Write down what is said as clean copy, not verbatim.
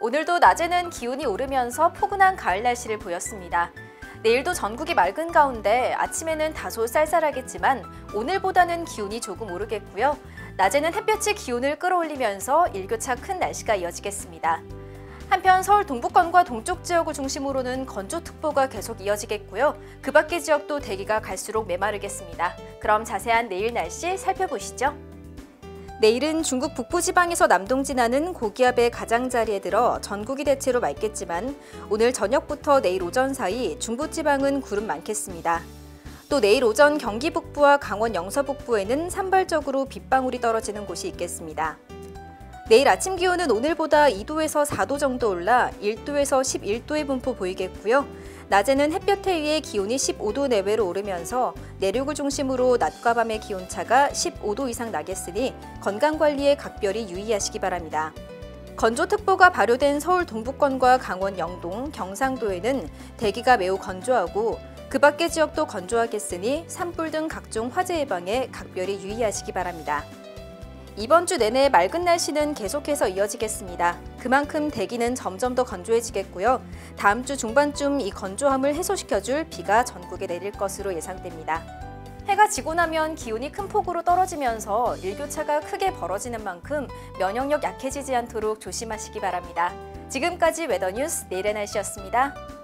오늘도 낮에는 기온이 오르면서 포근한 가을 날씨를 보였습니다. 내일도 전국이 맑은 가운데 아침에는 다소 쌀쌀하겠지만 오늘보다는 기온이 조금 오르겠고요. 낮에는 햇볕이 기온을 끌어올리면서 일교차 큰 날씨가 이어지겠습니다. 한편 서울 동부권과 동쪽 지역을 중심으로는 건조특보가 계속 이어지겠고요. 그 밖의 지역도 대기가 갈수록 메마르겠습니다. 그럼 자세한 내일 날씨 살펴보시죠. 내일은 중국 북부지방에서 남동 지나는 고기압의 가장자리에 들어 전국이 대체로 맑겠지만 오늘 저녁부터 내일 오전 사이 중부지방은 구름 많겠습니다. 또 내일 오전 경기 북부와 강원 영서 북부에는 산발적으로 빗방울이 떨어지는 곳이 있겠습니다. 내일 아침 기온은 오늘보다 2도에서 4도 정도 올라 1도에서 11도의 분포 보이겠고요. 낮에는 햇볕에 의해 기온이 15도 내외로 오르면서 내륙을 중심으로 낮과 밤의 기온차가 15도 이상 나겠으니 건강관리에 각별히 유의하시기 바랍니다. 건조특보가 발효된 서울 동부권과 강원 영동, 경상도에는 대기가 매우 건조하고 그 밖의 지역도 건조하겠으니 산불 등 각종 화재 예방에 각별히 유의하시기 바랍니다. 이번 주 내내 맑은 날씨는 계속해서 이어지겠습니다. 그만큼 대기는 점점 더 건조해지겠고요. 다음 주 중반쯤 이 건조함을 해소시켜줄 비가 전국에 내릴 것으로 예상됩니다. 해가 지고 나면 기온이 큰 폭으로 떨어지면서 일교차가 크게 벌어지는 만큼 면역력 약해지지 않도록 조심하시기 바랍니다. 지금까지 웨더뉴스 내일의 날씨였습니다.